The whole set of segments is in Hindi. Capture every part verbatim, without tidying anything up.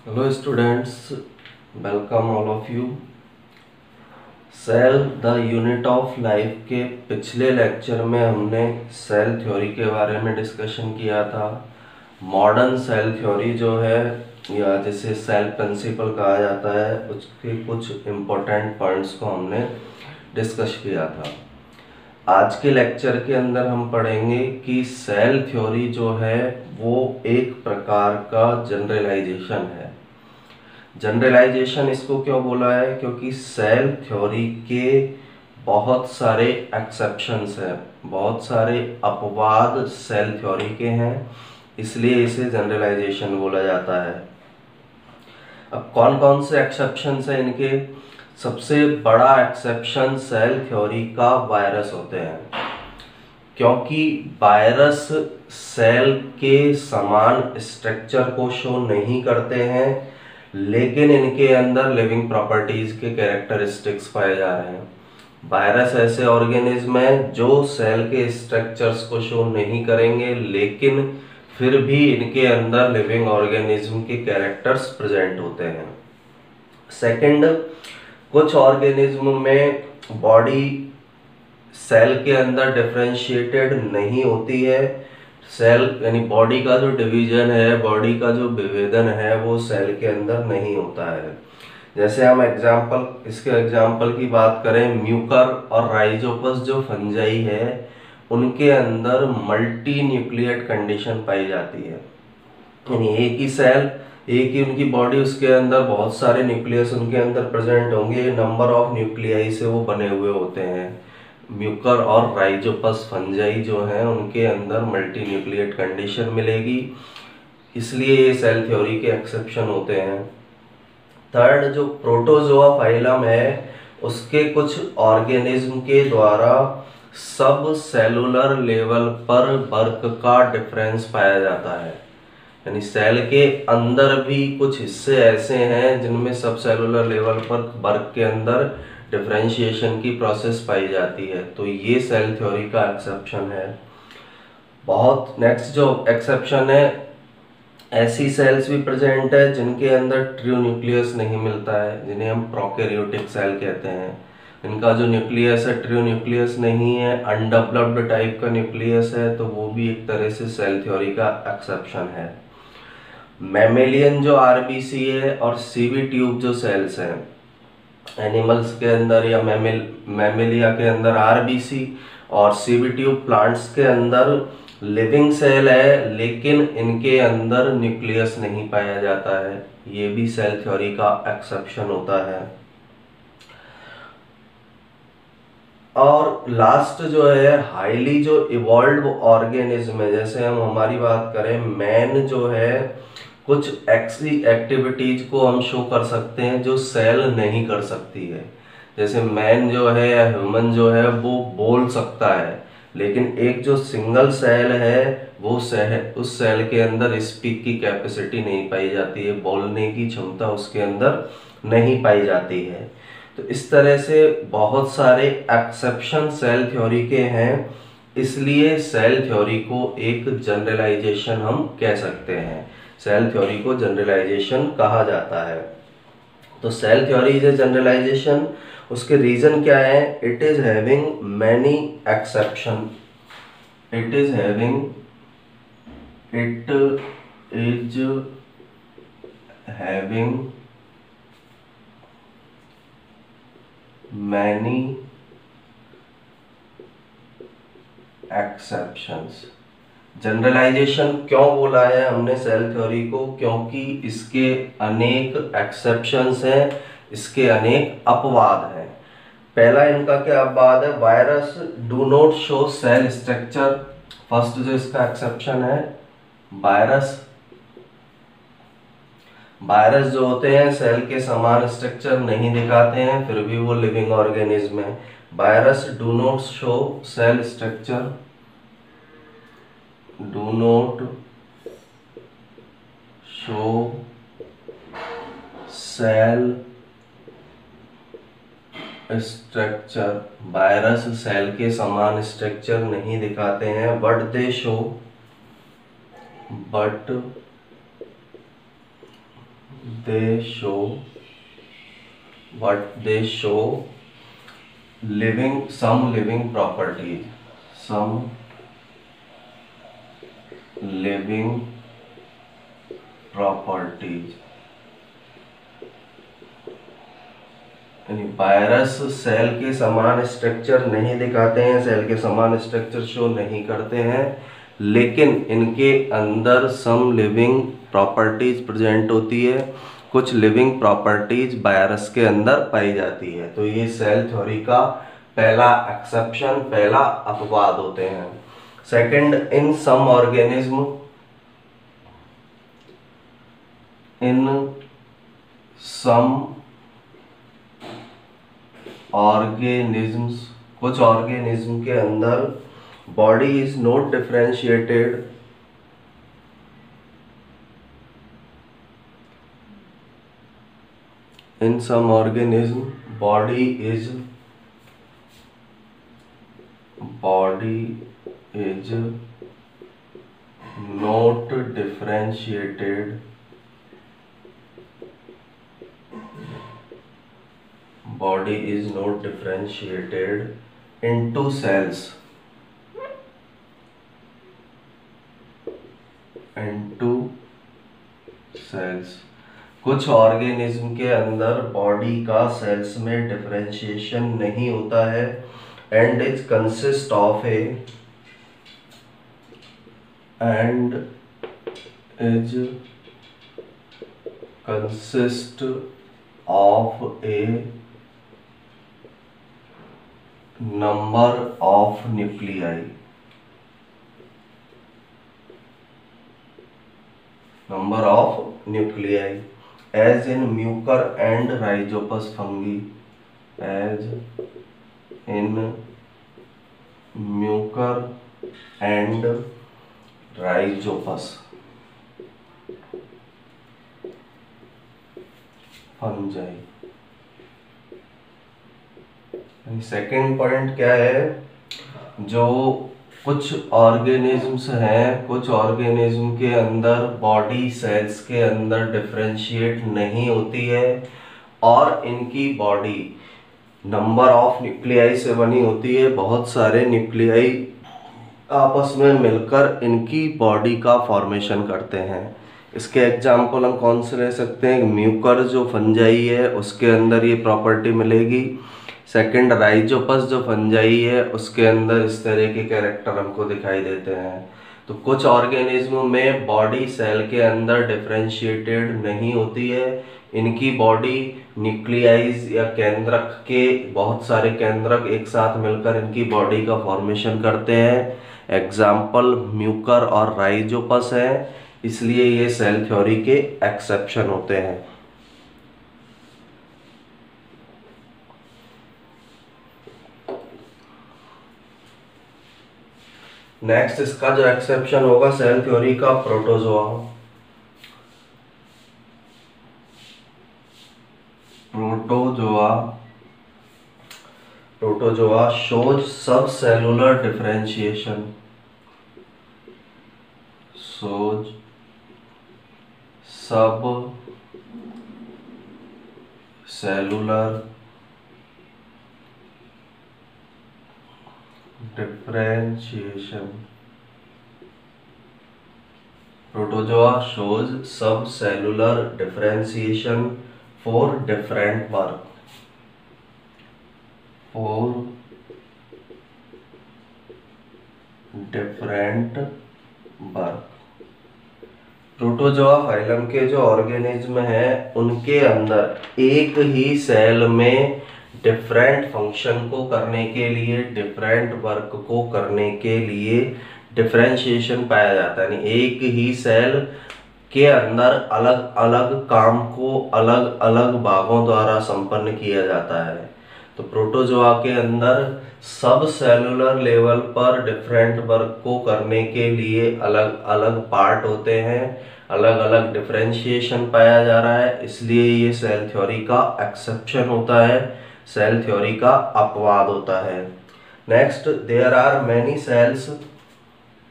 Hello students, welcome all of you. Cell the unit of life के पिछले लेक्चर में हमने सेल थ्योरी के बारे में डिस्कशन किया था। मॉडर्न सेल थ्योरी जो है या जिसे सेल प्रिंसिपल कहा जाता है, उसके कुछ इम्पोर्टेंट पॉइंट्स को हमने डिस्कस किया था। आज के लेक्चर के अंदर हम पढ़ेंगे कि सेल थ्योरी जो है वो एक प्रकार का जनरलाइजेशन है। जनरलाइजेशन इसको क्यों बोला है? क्योंकि सेल थ्योरी के बहुत सारे एक्सेप्शंस हैं, बहुत सारे अपवाद सेल थ्योरी के हैं, इसलिए इसे जनरलाइजेशन बोला जाता है। अब कौन कौन से एक्सेप्शंस हैं इनके? सबसे बड़ा एक्सेप्शन सेल थ्योरी का वायरस होते हैं, क्योंकि वायरस सेल के समान स्ट्रक्चर को शो नहीं करते हैं, लेकिन इनके अंदर लिविंग प्रॉपर्टीज के कैरेक्टरिस्टिक्स पाए जा रहे हैं। वायरस ऐसे ऑर्गेनिज्म हैं जो सेल के स्ट्रक्चर्स को शो नहीं करेंगे, लेकिन फिर भी इनके अंदर लिविंग ऑर्गेनिज्म के कैरेक्टर्स प्रेजेंट होते हैं। सेकंड, कुछ ऑर्गेनिज्म में बॉडी सेल के अंदर डिफरेंशिएटेड नहीं होती है। सेल यानी बॉडी का जो डिवीजन है, बॉडी का जो विभेदन है, वो सेल के अंदर नहीं होता है। जैसे हम एग्जाम्पल इसके एग्जाम्पल की बात करें, म्यूकर और राइजोपस जो फंजाई है, उनके अंदर मल्टी न्यूक्लिएट कंडीशन पाई जाती है। यानी एक ही सेल, एक ही उनकी बॉडी, उसके अंदर बहुत सारे न्यूक्लियस उनके अंदर प्रेजेंट होंगे। नंबर ऑफ न्यूक्लियाई से वो बने हुए होते हैं। म्यूकर और राइजोपस फंजाई जो हैं, उनके अंदर मल्टी न्यूक्लिएट कंडीशन मिलेगी, इसलिए ये सेल थ्योरी के एक्सेप्शन होते हैं। थर्ड, जो प्रोटोजोआ फाइलम है, उसके कुछ ऑर्गेनिज्म के द्वारा सब सेलुलर लेवल पर वर्क का डिफरेंस पाया जाता है। यानी सेल के अंदर भी कुछ हिस्से ऐसे हैं जिनमें सब सेलुलर लेवल पर वर्क के अंदर डिफरेंशिएशन की प्रोसेस पाई जाती है, तो ये सेल थ्योरी का एक्सेप्शन है। बहुत नेक्स्ट जो एक्सेप्शन है, ऐसी सेल्स भी प्रेजेंट है जिनके अंदर ट्रू न्यूक्लियस नहीं मिलता है, जिन्हें हम प्रोकैरियोटिक सेल कहते हैं। इनका जो न्यूक्लियस है, ट्रू न्यूक्लियस नहीं है, अनडेवलप्ड टाइप का न्यूक्लियस है, तो वो भी एक तरह से सेल थ्योरी का एक्सेप्शन है। मैमेलियन जो आरबीसी है और सीवी ट्यूब जो सेल्स हैं, एनिमल्स के अंदर या मैमिल मैमिलिया के अंदर आरबीसी और सीवी ट्यूब प्लांट्स के अंदर लिविंग सेल है, लेकिन इनके अंदर न्यूक्लियस नहीं पाया जाता है। ये भी सेल थ्योरी का एक्सेप्शन होता है। और लास्ट जो है, हाईली जो इवॉल्व ऑर्गेनिज्म है, जैसे हम हमारी बात करें, मैन जो है कुछ ऐसी एक्टिविटीज को हम शो कर सकते हैं जो सेल नहीं कर सकती है। जैसे मैन जो है या ह्यूमन जो है वो बोल सकता है, लेकिन एक जो सिंगल सेल है वो सेल, उस सेल के अंदर स्पीक की कैपेसिटी नहीं पाई जाती है, बोलने की क्षमता उसके अंदर नहीं पाई जाती है। तो इस तरह से बहुत सारे एक्सेप्शन सेल थ्योरी के हैं, इसलिए सेल थ्योरी को एक जनरलाइजेशन हम कह सकते हैं। सेल थ्योरी को जनरलाइजेशन कहा जाता है। तो cell theory is a generalization. उसके रीजन क्या है? It is having many exception. It is having it is having many exceptions. Generalization क्यों बोला है हमने सेल थ्योरी को? क्योंकि इसके अनेक एक्सेप्शंस हैं, इसके अनेक अपवाद हैं। पहला इनका क्या अपवाद है? Virus do not show cell structure. First जो इसका एक्सेप्शन है, वायरस वायरस जो होते हैं सेल के समान स्ट्रक्चर नहीं दिखाते हैं, फिर भी वो लिविंग ऑर्गेनिज्म है। Virus do not show cell structure, do not show cell structure. Virus cell के समान स्ट्रक्चर नहीं दिखाते हैं, but they show but they show what they show living some living properties, some living properties। यानी वायरस सेल के समान स्ट्रक्चर नहीं दिखाते हैं, सेल के समान स्ट्रक्चर शो नहीं करते हैं, लेकिन इनके अंदर सम लिविंग प्रॉपर्टीज प्रेजेंट होती है, कुछ लिविंग प्रॉपर्टीज वायरस के अंदर पाई जाती है। तो ये सेल थ्योरी का पहला एक्सेप्शन, पहला अपवाद होते हैं। Second, in some organism, in some organisms, कुछ ऑर्गेनिज्म के अंदर body is not differentiated, in some organism body is body is not differentiated, body is not differentiated into cells, into cells। कुछ ऑर्गेनिज्म के अंदर बॉडी का सेल्स में डिफरेंशिएशन नहीं होता है, and it consist of a and is consist of a number of nuclei, number of nuclei as in Mucor and Rhizopus fungi, as in Mucor and Rhizopus fungi। Second point क्या है, जो कुछ ऑर्गेनिज्म्स हैं, कुछ ऑर्गेनिज्म के अंदर बॉडी सेल्स के अंदर डिफरेंशिएट नहीं होती है, और इनकी बॉडी नंबर ऑफ न्यूक्लियाई से बनी होती है। बहुत सारे न्यूक्लियाई आपस में मिलकर इनकी बॉडी का फॉर्मेशन करते हैं। इसके एग्जाम्पल हम कौन से ले सकते हैं, म्यूकर जो फंजाई है उसके अंदर ये प्रॉपर्टी मिलेगी। सेकंड, राइजोपस जो फंजाई है उसके अंदर इस तरह के कैरेक्टर हमको दिखाई देते हैं। तो कुछ ऑर्गेनिज्म में बॉडी सेल के अंदर डिफरेंशिएटेड नहीं होती है, इनकी बॉडी न्यूक्लियाइज या केंद्रक के बहुत सारे केंद्रक एक साथ मिलकर इनकी बॉडी का फॉर्मेशन करते हैं। एग्जाम्पल म्यूकर और राइजोपस है, इसलिए ये सेल थ्योरी के एक्सेप्शन होते हैं। नेक्स्ट इसका जो एक्सेप्शन होगा सेल थ्योरी का, protozoa. Protozoa protozoa shows subcellular differentiation, shows subcellular differentiation. Protozoa shows subcellular differentiation for different work, for different work। प्रोटोजोआ फाइलम के जो ऑर्गेनिज्म हैं उनके अंदर एक ही सेल में डिफरेंट फंक्शन को करने के लिए, डिफरेंट वर्क को करने के लिए डिफरेंशिएशन पाया जाता है। यानी एक ही सेल के अंदर अलग अलग काम को अलग अलग भागों द्वारा संपन्न किया जाता है। तो प्रोटोजोआ के अंदर सब सेलुलर लेवल पर डिफरेंट वर्क को करने के लिए अलग अलग पार्ट होते हैं, अलग अलग डिफरेंशिएशन पाया जा रहा है, इसलिए ये सेल थ्योरी का एक्सेप्शन होता है, सेल थ्योरी का अपवाद होता है। Next, there are many cells,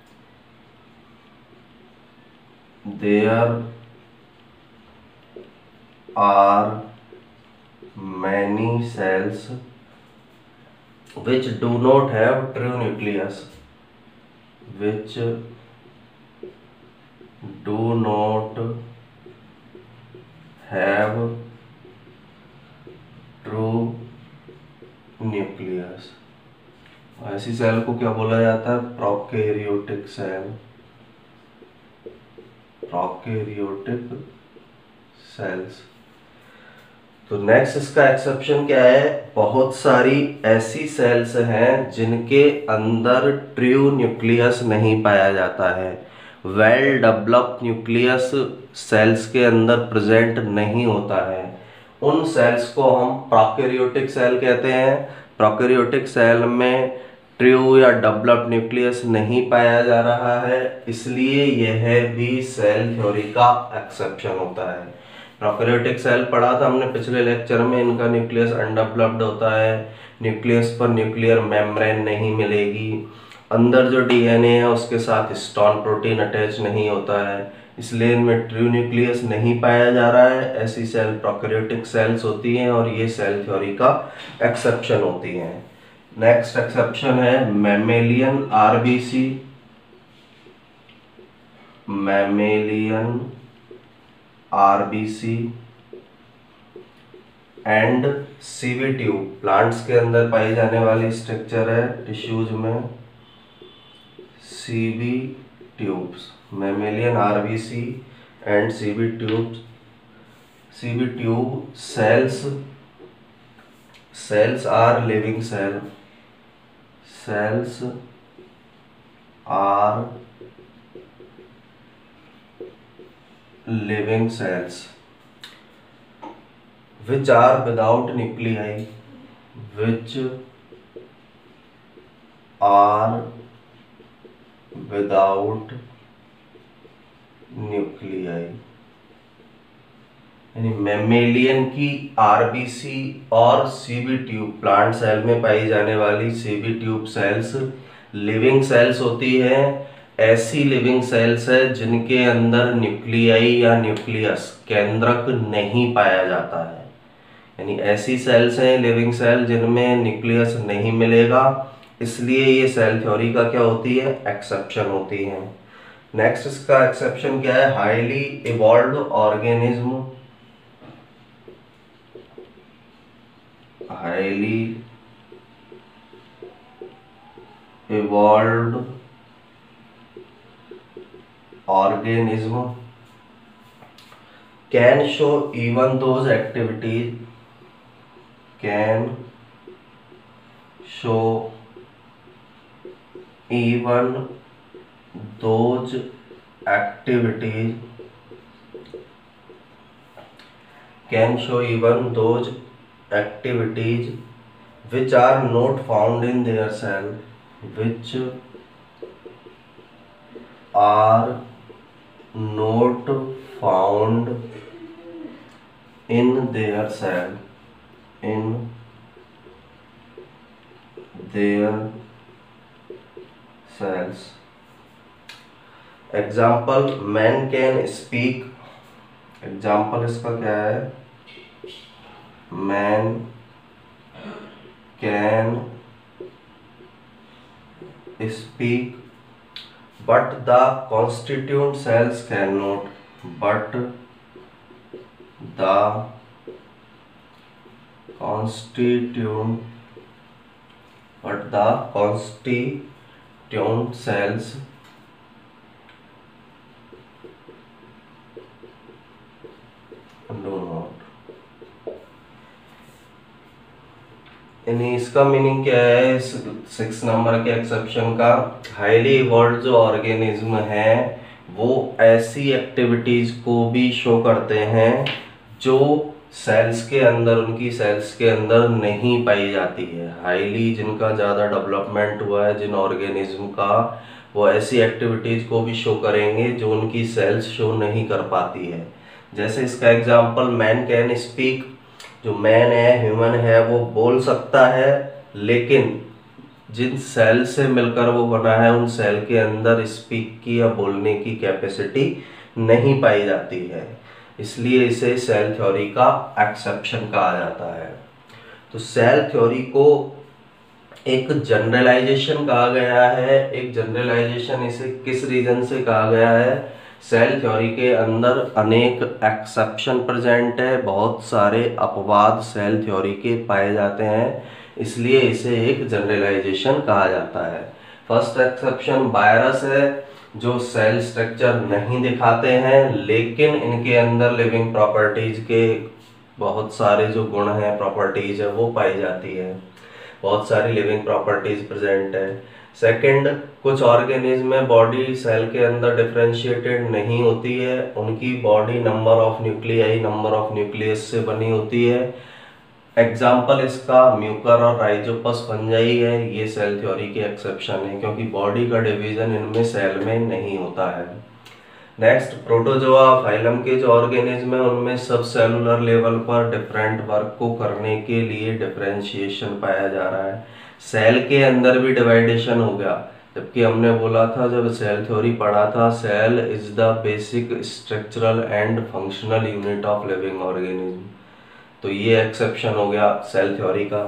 there are many cells which do not have true nucleus, which do not have true nucleus। ऐसी सेल को क्या बोला जाता है? Prokaryotic cell, prokaryotic cells. तो नेक्स्ट इसका एक्सेप्शन क्या है? बहुत सारी ऐसी सेल्स हैं जिनके अंदर ट्रू न्यूक्लियस नहीं पाया जाता है, वेल डेवलप्ड न्यूक्लियस सेल्स के अंदर प्रेजेंट नहीं होता है। उन सेल्स को हम प्रोकैरियोटिक सेल कहते हैं। प्रोकैरियोटिक सेल में ट्रू या डेवलप्ड न्यूक्लियस नहीं पाया जा रहा है, इसलिए यह भी सेल थ्योरी का एक्सेप्शन होता है। प्रोकैरियोटिक सेल पढ़ा था हमने पिछले लेक्चर में, इनका न्यूक्लियस अनडेवलप्ड होता है, न्यूक्लियस पर न्यूक्लियर मेम्ब्रेन नहीं मिलेगी, अंदर जो डीएनए है उसके साथ हिस्टोन प्रोटीन अटैच नहीं होता है, इसलिए इनमें ट्रू न्यूक्लियस नहीं पाया जा रहा है। ऐसी सेल प्रोकैरियोटिक सेल्स होती हैं और ये सेल थ्योरी का एक्सेप्शन होती हैं। नेक्स्ट एक्सेप्शन है mammalian RBC, mammalian RBC and sieve tube. Plants के अंदर पाई जाने वाली स्ट्रक्चर है टिश्यूज में sieve tubes, mammalian RBC and sieve tubes. Sieve tube cells, cells are living cell, cells are living cells which are without nuclei, which are without nuclei। यानी मैमेलियन की आरबीसी और सीवी ट्यूब, प्लांट सेल में पाई जाने वाली sieve tube cells living cells होती है। ऐसी लिविंग सेल्स है जिनके अंदर न्यूक्लियाई या न्यूक्लियस, केंद्रक नहीं पाया जाता है। यानी ऐसी सेल्स हैं लिविंग सेल जिनमें न्यूक्लियस नहीं मिलेगा, इसलिए ये सेल थ्योरी का क्या होती है? एक्सेप्शन होती है। नेक्स्ट इसका एक्सेप्शन क्या है? Highly evolved organism, highly evolved organism can show even those activities, can show even those activities, can show even those activities which are not found in their cell, which are not found in their cell, in their cells। Example, man can speak. Example इसका क्या है? Man can speak, but the constituent cells cannot. But the constituent, but the constituent cells do not। यानी इसका मीनिंग क्या है इस सिक्स नंबर के एक्सेप्शन का? हाईली इवॉल्व्ड जो ऑर्गेनिज्म है वो ऐसी एक्टिविटीज को भी शो करते हैं जो सेल्स के अंदर, उनकी सेल्स के अंदर नहीं पाई जाती है। हाईली जिनका ज़्यादा डेवलपमेंट हुआ है जिन ऑर्गेनिज्म का, वो ऐसी एक्टिविटीज को भी शो करेंगे जो उनकी सेल्स शो नहीं कर पाती है। जैसे इसका एग्जांपल, मैन कैन स्पीक। जो मैन है, ह्यूमन है, वो बोल सकता है, लेकिन जिन सेल से मिलकर वो बना है उन सेल के अंदर स्पीक की या बोलने की कैपेसिटी नहीं पाई जाती है। इसलिए इसे सेल थ्योरी का एक्सेप्शन कहा जाता है। तो सेल थ्योरी को एक जनरलाइजेशन कहा गया है। एक जनरलाइजेशन इसे किस रीजन से कहा गया है? सेल थ्योरी के अंदर अनेक एक्सेप्शन प्रेजेंट है, बहुत सारे अपवाद सेल थ्योरी के पाए जाते हैं, इसलिए इसे एक जनरलाइजेशन कहा जाता है। फर्स्ट एक्सेप्शन वायरस है, जो सेल स्ट्रक्चर नहीं दिखाते हैं लेकिन इनके अंदर लिविंग प्रॉपर्टीज के बहुत सारे जो गुण हैं, प्रॉपर्टीज है, वो पाई जाती है, बहुत सारी लिविंग प्रॉपर्टीज प्रेजेंट है। सेकंड, कुछ ऑर्गेनिज्म में बॉडी सेल के अंदर डिफरेंशिएटेड नहीं होती है, उनकी body number of nuclei, number of nucleus से बनी होती है। एग्जाम्पल इसका म्यूकर और राइजोपस फंजाई है। ये सेल थ्योरी के एक्सेप्शन है क्योंकि बॉडी का डिवीजन इनमें सेल में नहीं होता है। नेक्स्ट, प्रोटोजोआ फाइलम के जो ऑर्गेनिज्म है उनमें सब सेलुलर लेवल पर डिफरेंट वर्क को करने के लिए डिफरेंशिएशन पाया जा रहा है। सेल के अंदर भी डिवाइडेशन हो गया, जबकि हमने बोला था जब सेल थ्योरी पढ़ा था, cell is the basic structural and functional unit of living organism. तो ये एक्सेप्शन हो गया सेल थ्योरी का।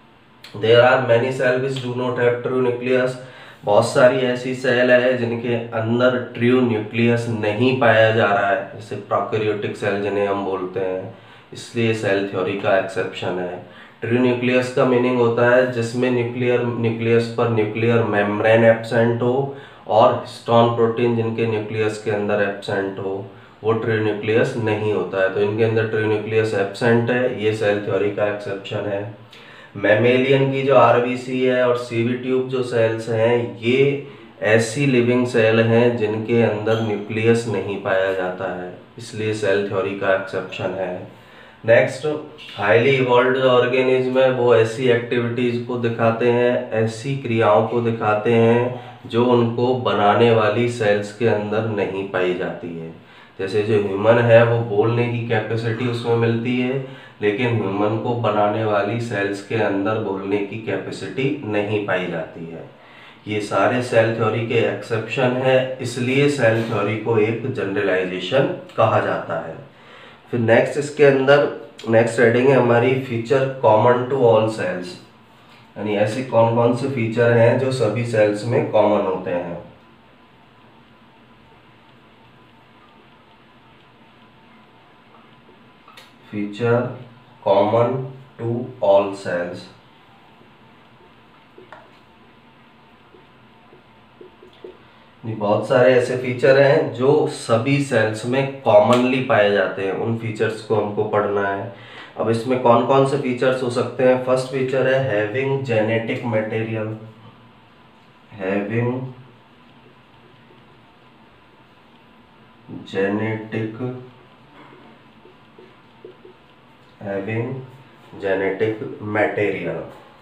There are many cell which do not have true nucleus. बहुत सारी ऐसी सेल है जिनके अंदर ट्रू न्यूक्लियस नहीं पाया जा रहा है, जैसे प्रोकैरियोटिक सेल जिन्हें हम बोलते हैं, इसलिए सेल थ्योरी का एक्सेप्शन है। ट्रू न्यूक्लियस का मीनिंग होता है जिसमें न्यूक्लियर न्यूक्लियस पर न्यूक्लियर मेम्ब्रेन एब्सेंट हो और हिस्टोन प्रोटीन जिनके न्यूक्लियस के अंदर एब्सेंट हो, वो ट्रू न्यूक्लियस नहीं होता है। तो इनके अंदर ट्रू न्यूक्लियस एब्सेंट है, ये सेल थ्योरी का एक्सेप्शन है। मैमेलियन की जो आरबीसी है और सीवी ट्यूब जो सेल्स हैं, ये ऐसी लिविंग सेल हैं जिनके अंदर न्यूक्लियस नहीं पाया जाता है, इसलिए सेल थ्योरी का एक्सेप्शन है। नेक्स्ट, हाईली इवॉल्व्ड ऑर्गेनिज्म है वो ऐसी एक्टिविटीज को दिखाते हैं, ऐसी क्रियाओं को दिखाते हैं जो उनको बनाने वाली सेल्स के अंदर नहीं पाई जाती है। जैसे जो ह्यूमन है वो बोलने की कैपेसिटी उसमें मिलती है, लेकिन ह्यूमन को बनाने वाली सेल्स के अंदर बोलने की कैपेसिटी नहीं पाई जाती है। ये सारे सेल थ्योरी के एक्सेप्शन है, इसलिए सेल थ्योरी को एक जनरलाइजेशन कहा जाता है। फिर नेक्स्ट इसके अंदर नेक्स्ट हेडिंग है हमारी feature common to all cells, यानी ऐसे कौन कौन से फीचर हैं जो सभी सेल्स में कॉमन होते हैं। Feature common to all cells, बहुत सारे ऐसे फीचर हैं जो सभी सेल्स में कॉमनली पाए जाते हैं, उन फीचर्स को हमको पढ़ना है। अब इसमें कौन कौन से फीचर्स हो सकते हैं? फर्स्ट फीचर है having genetic material, having genetic having genetic material.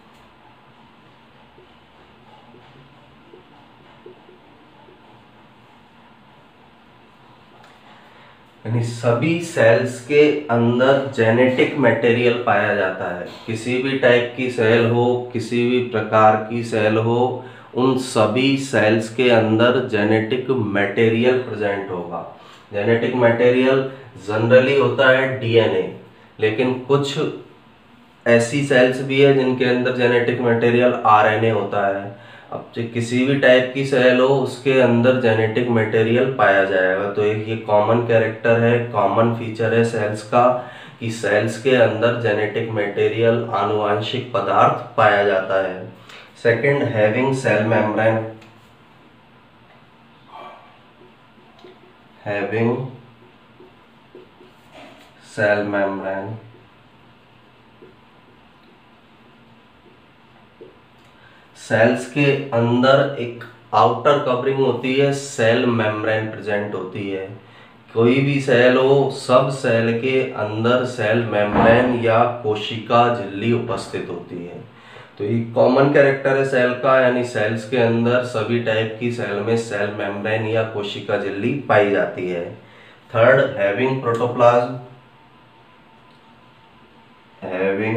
यानी सभी सेल्स के अंदर जेनेटिक मटेरियल पाया जाता है। किसी भी टाइप की सेल हो, किसी भी प्रकार की सेल हो, उन सभी सेल्स के अंदर जेनेटिक मटेरियल प्रेजेंट होगा। जेनेटिक मटेरियल जनरली होता है डीएनए, लेकिन कुछ ऐसी सेल्स भी है जिनके अंदर जेनेटिक मटेरियल आरएनए होता है। अब जो किसी भी टाइप की सेल हो उसके अंदर जेनेटिक मटेरियल पाया जाएगा। तो एक ये कॉमन कैरेक्टर है, कॉमन फीचर है सेल्स का कि सेल्स के अंदर जेनेटिक मटेरियल, आनुवांशिक पदार्थ पाया जाता है। Second, having cell membrane, having cell membrane. Cells के अंदर एक आउटर कवरिंग होती है, सेल मेम्ब्रेन प्रेजेंट होती है। कोई भी सेल हो, सब सेल के अंदर सेल मेम्ब्रेन या कोशिका झिल्ली उपस्थित होती है। तो ये कॉमन कैरेक्टर है सेल का, यानी सेल्स के अंदर सभी टाइप की सेल में सेल मेम्ब्रेन या कोशिका झिल्ली पाई जाती है। Third, having protoplasm, having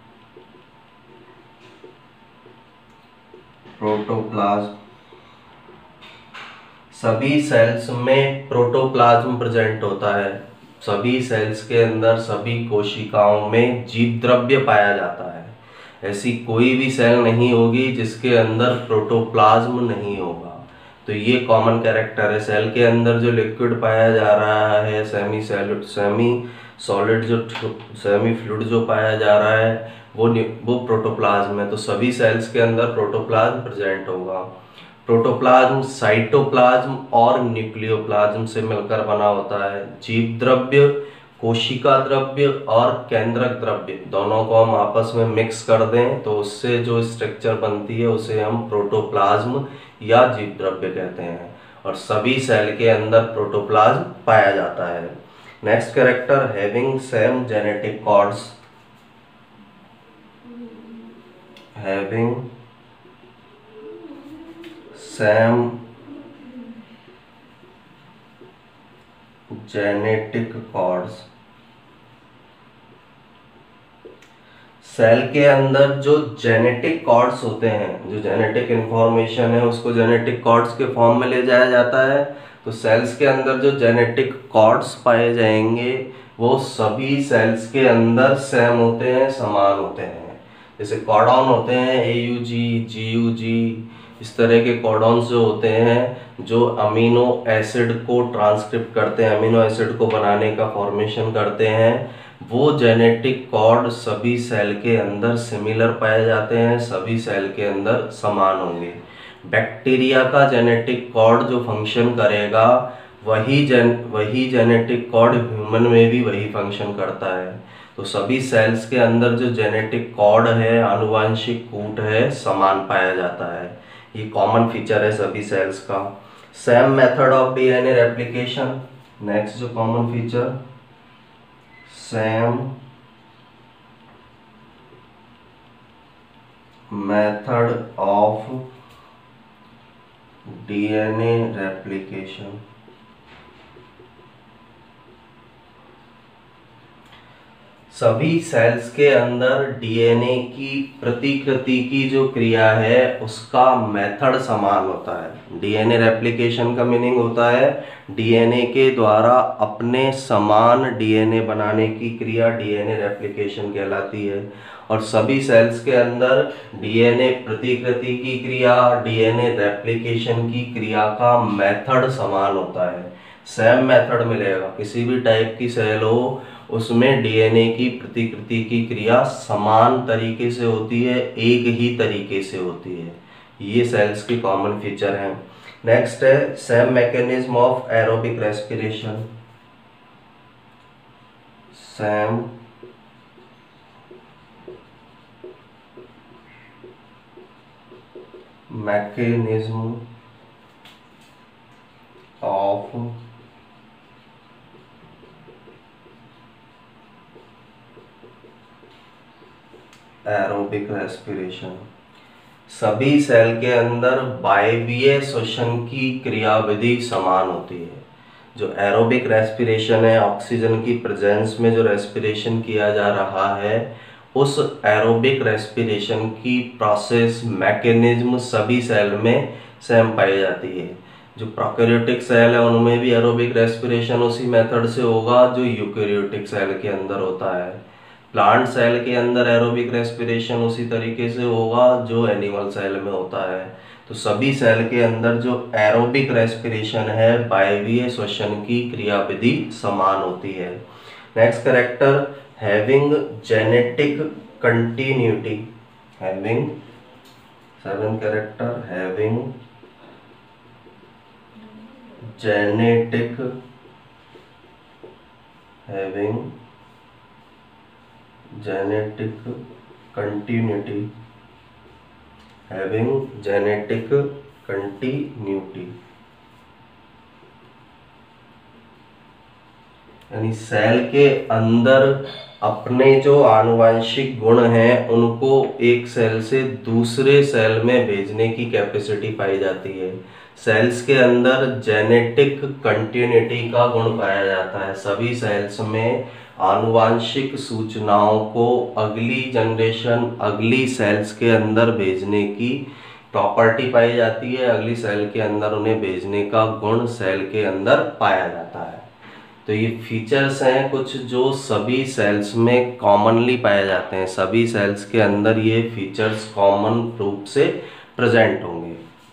protoplasm. सभी सेल्स में प्रोटोप्लाज्म प्रेजेंट होता है। सभी सेल्स के अंदर, सभी कोशिकाओं में जीव द्रव्य पाया जाता है। ऐसी कोई भी सेल नहीं होगी जिसके अंदर प्रोटोप्लाज्म नहीं होगा। तो ये कॉमन कैरेक्टर है। सेल के अंदर जो लिक्विड पाया जा रहा है, सेमी सैलिड सेमी सॉलिड जो सेमी फ्लूइड जो पाया जा रहा है वो वो प्रोटोप्लाज्म है। तो सभी सेल्स के अंदर प्रोटोप्लाज्म प्रेजेंट होगा। प्रोटोप्लाज्म साइटोप्लाज्म और न्यूक्लियोप्लाज्म से मिलकर बना होता है। जीव द्रव्य, कोशिका द्रव्य और केंद्रक द्रव्य दोनों को हम आपस में मिक्स कर दें तो उससे जो स्ट्रक्चर बनती है उसे हम प्रोटोप्लाज्म या जीव द्रव्य कहते हैं। और सभी सेल के अंदर प्रोटोप्लाज्म पाया जाता है। Next character, having same genetic codes. Having same genetic codes. Cell के अंदर जो जेनेटिक कॉर्ड्स होते हैं, जो जेनेटिक इंफॉर्मेशन है उसको जेनेटिक कॉर्ड्स के फॉर्म में ले जाया जाता है। तो सेल्स के अंदर जो जेनेटिक कॉर्ड्स पाए जाएंगे वो सभी सेल्स के अंदर सेम होते हैं, समान होते हैं। जैसे कॉडॉन होते हैं, ए यू जी, जी यू जी, इस तरह के कॉडॉन्स जो होते हैं जो अमीनो एसिड को ट्रांसक्रिप्ट करते हैं, अमीनो एसिड को बनाने का फॉर्मेशन करते हैं, वो जेनेटिक कॉर्ड सभी सेल के अंदर सिमिलर पाए जाते हैं, सभी सेल के अंदर समान होंगे। बैक्टीरिया का जेनेटिक कॉर्ड जो फंक्शन करेगा वही जेन वही जेनेटिक कॉर्ड ह्यूमन में भी वही फंक्शन करता है। तो सभी सेल्स के अंदर जो जेनेटिक कॉर्ड है, आनुवांशिक कूट है, समान पाया जाता है। ये कॉमन फीचर है सभी सेल्स का। Same method of DNA replication. Next जो common feature, same method of DNA replication. सभी सेल्स के अंदर डीएनए की प्रतिकृति की जो क्रिया है उसका मेथड समान होता है। डीएनए रेप्लिकेशन का मीनिंग होता है डीएनए के द्वारा अपने समान डीएनए बनाने की क्रिया डीएनए रेप्लिकेशन कहलाती है। और सभी सेल्स के अंदर डीएनए प्रतिकृति की क्रिया, डीएनए रेप्लिकेशन की क्रिया का मेथड समान होता है। सेम मेथड मिलेगा। किसी भी टाइप की सेल हो उसमें डीएनए की प्रतिकृति की क्रिया समान तरीके से होती है, एक ही तरीके से होती है। ये सेल्स की कॉमन फीचर हैं। नेक्स्ट है same mechanism of aerobic respiration. Same mechanism of aerobic respiration. सभी सेल के अंदर वायवीय श्वसन की क्रियाविधि समान होती है। जो एरोबिक रेस्पिरेशन है, ऑक्सीजन की प्रेजेंस में जो रेस्पिरेशन किया जा रहा है, उस एरोबिक रेस्पिरेशन की प्रोसेस, मैकेनिज्म सभी सेल में सेम पाई जाती है। जो प्रोकैरियोटिक सेल है उनमें भी एरोबिक रेस्पिरेशन उसी मेथड से होगा जो यूकैरियोटिक सेल के अंदर होता है। प्लांट सेल के अंदर एरोबिक रेस्पिरेशन उसी तरीके से होगा जो एनिमल सेल में होता है। तो सभी सेल के अंदर जो एरोबिक रेस्पिरेशन है, वायवीय श्वसन की क्रियाविधि समान होती है। Next character, having genetic continuity. Having seven character, having genetic having genetic continuity. Having genetic continuity यानी सेल के अंदर अपने जो आनुवंशिक गुण हैं उनको एक सेल से दूसरे सेल में भेजने की कैपेसिटी पाई जाती है। सेल्स के अंदर जेनेटिक कंटिन्यूटी का गुण पाया जाता है। सभी सेल्स में आनुवांशिक सूचनाओं को अगली जनरेशन, अगली सेल्स के अंदर भेजने की प्रॉपर्टी पाई जाती है। अगली सेल के अंदर उन्हें भेजने का गुण सेल के अंदर पाया जाता है। तो ये फीचर्स हैं कुछ जो सभी सेल्स में कॉमनली पाए जाते हैं, सभी सेल्स के अंदर ये फीचर्स कॉमन रूप से प्रेजेंट होंगे।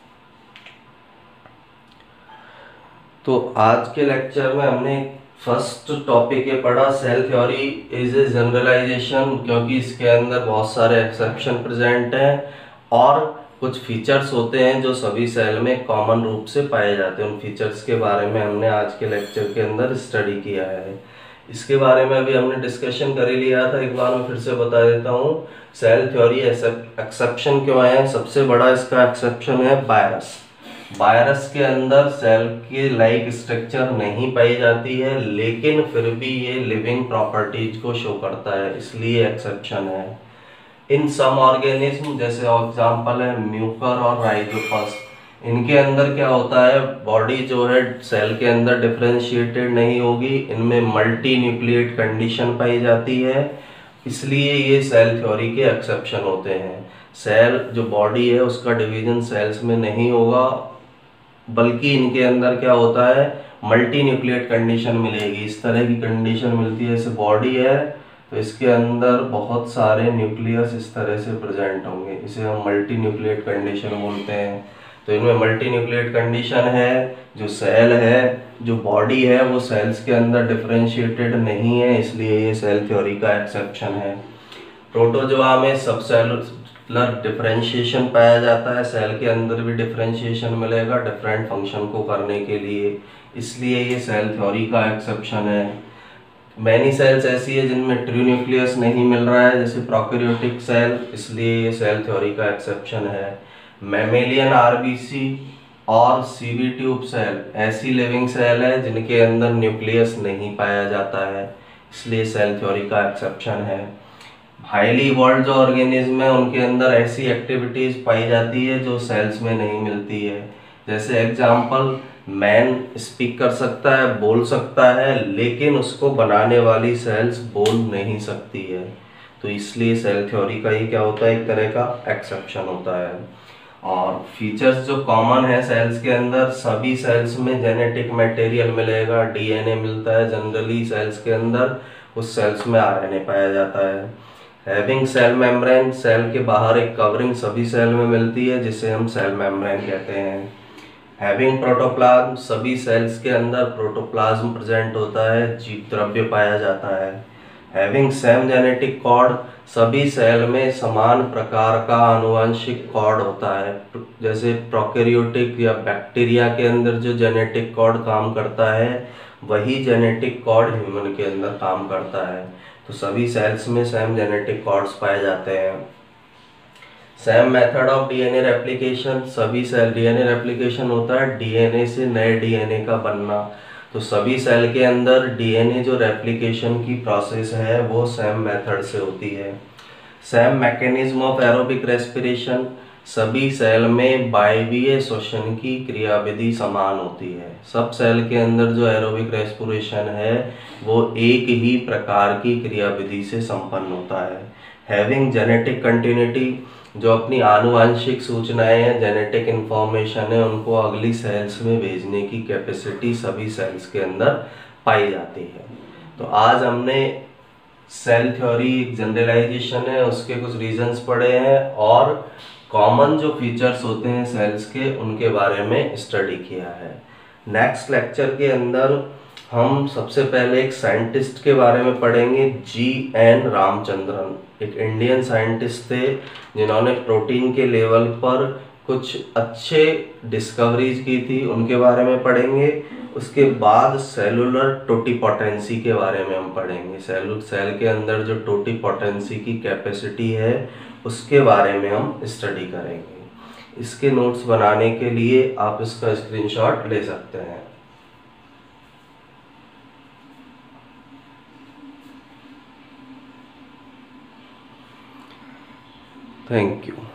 तो आज के लेक्चर में हमने फर्स्ट टॉपिक ये पढ़ा, cell theory is a generalization, क्योंकि इसके अंदर बहुत सारे एक्सेप्शन प्रेजेंट हैं और कुछ फीचर्स होते हैं जो सभी सेल में कॉमन रूप से पाए जाते हैं। उन फीचर्स के बारे में हमने आज के लेक्चर के अंदर स्टडी किया है। इसके बारे में अभी हमने डिस्कशन कर ही लिया था, एक बार मैं फिर से बता देता हूँ। सेल थ्योरी एक्सेप्शन क्यों है? सबसे बड़ा इसका एक्सेप्शन है वायरस। वायरस के अंदर सेल की लाइक स्ट्रक्चर नहीं पाई जाती है, लेकिन फिर भी ये लिविंग प्रॉपर्टीज को शो करता है, इसलिए एक्सेप्शन है। इन सम ऑर्गेनिज्म, जैसे एग्जांपल है म्यूकर और राइजोपस, इनके अंदर क्या होता है, बॉडी जो है सेल के अंदर डिफरेंशिएटेड नहीं होगी, इनमें मल्टी न्यूक्लिएट कंडीशन पाई जाती है, इसलिए ये सेल थ्योरी के एक्सेप्शन होते हैं। सेल जो बॉडी है उसका डिवीजन सेल्स में नहीं होगा, बल्कि इनके अंदर क्या होता है, मल्टी न्यूक्लिएट कंडीशन मिलेगी। इस तरह की कंडीशन मिलती है, जैसे बॉडी है तो इसके अंदर बहुत सारे न्यूक्लियस इस तरह से प्रेजेंट होंगे, इसे हम मल्टी न्यूक्लिएट कंडीशन बोलते हैं। तो इनमें मल्टी न्यूक्लिएट कंडीशन है, जो सेल है, जो बॉडी है, वो सेल्स के अंदर डिफरेंशिएटेड नहीं है, इसलिए ये सेल थ्योरी का एक्सेप्शन है। प्रोटोजोआ में सब सेलुलर डिफरेंशिएशन पाया जाता है, सेल के अंदर भी डिफरेंशिएशन मिलेगा डिफरेंट फंक्शन को करने के लिए, इसलिए ये सेल थ्योरी का एक्सेप्शन है। मैनी सेल्स ऐसी है जिनमें ट्रू न्यूक्लियस नहीं मिल रहा है, जैसे प्रोकैरियोटिक सेल, इसलिए ये सेल थ्योरी का एक्सेप्शन है। मैमेलियन आरबीसी और सीबी ट्यूब सेल ऐसी लिविंग सेल है जिनके अंदर न्यूक्लियस नहीं पाया जाता है, इसलिए सेल थ्योरी का एक्सेप्शन है। हाईली इवॉल्व्ड जो ऑर्गेनिज्म है उनके अंदर ऐसी एक्टिविटीज पाई जाती है जो सेल्स में नहीं मिलती है, जैसे एग्जाम्पल मैन स्पीक कर सकता है, बोल सकता है, लेकिन उसको बनाने वाली सेल्स बोल नहीं सकती है, तो इसलिए सेल थ्योरी का ही क्या होता है, एक तरह का एक्सेप्शन होता है। और फीचर्स जो कॉमन है सेल्स के अंदर, सभी सेल्स में जेनेटिक मटेरियल मिलेगा, डीएनए मिलता है जनरली सेल्स के अंदर, उस सेल्स में आरएनए पाया जाता है। हैविंग सेल मेम्ब्रेन, सेल के बाहर एक कवरिंग सभी सेल में मिलती है जिसे हम सेल मेम्ब्रेन कहते हैं। हैविंग प्रोटोप्लाज्म, सभी सेल्स के अंदर प्रोटोप्लाज्म प्रेजेंट होता है, जीव द्रव्य पाया जाता है। हैविंग सेम जेनेटिक कोड, सभी सेल में समान प्रकार का आनुवंशिक कोड होता है, जैसे प्रोकैरियोटिक या बैक्टीरिया के अंदर जो जेनेटिक कोड काम करता है वही जेनेटिक कोड ह्यूमन के अंदर काम करता है, तो सभी सेल्स में सेम जेनेटिक कोड्स पाए जाते हैं। Same method of DNA replication, सभी सेल डीएनए रेप्लिकेशन होता है डीएनए से नए डीएनए का बनना, तो सभी सेल के अंदर डीएनए जो रेप्लिकेशन की प्रोसेस है वो सेम मेथड से होती है। Same mechanism of aerobic respiration, सभी सेल में वायवीय श्वसन की क्रियाविधि समान होती है, सब सेल के अंदर जो एरोबिक रेस्पिरेशन है वो एक ही प्रकार की क्रियाविधि से संपन्न होता है। हैविंग जेनेटिक कंटिन्यूटी, जो अपनी आनुवांशिक सूचनाएं हैं, जेनेटिक इंफॉर्मेशन है, उनको अगली सेल्स में भेजने की कैपेसिटी सभी सेल्स के अंदर पाई जाती है। तो आज हमने सेल थ्योरी एक जनरलाइजेशन है, उसके कुछ रीजंस पढ़े हैं और कॉमन जो फीचर्स होते हैं सेल्स के उनके बारे में स्टडी किया है। नेक्स्ट लेक्चर के अंदर हम सबसे पहले एक साइंटिस्ट के बारे में पढ़ेंगे, जी एन रामचंद्रन, एक इंडियन साइंटिस्ट थे जिन्होंने प्रोटीन के लेवल पर कुछ अच्छे डिस्कवरीज की थी, उनके बारे में पढ़ेंगे। उसके बाद सेलुलर टोटिपोटेंसी के बारे में हम पढ़ेंगे, सेलुलर सेल के अंदर जो टोटिपोटेंसी की कैपेसिटी है उसके बारे में हम स्टडी करेंगे। इसके नोट्स बनाने के लिए आप इसका स्क्रीनशॉट ले सकते हैं। Thank you.